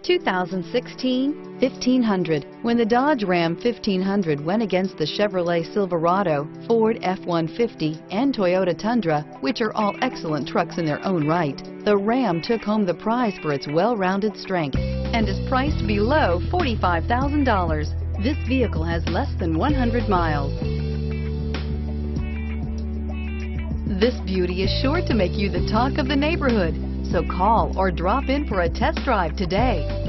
2016 1500. When the Dodge Ram 1500 went against the Chevrolet Silverado, Ford F-150, and Toyota Tundra, which are all excellent trucks in their own right, the Ram took home the prize for its well-rounded strength and is priced below $45,000. This vehicle has less than 100 miles. This beauty is sure to make you the talk of the neighborhood, so call or drop in for a test drive today.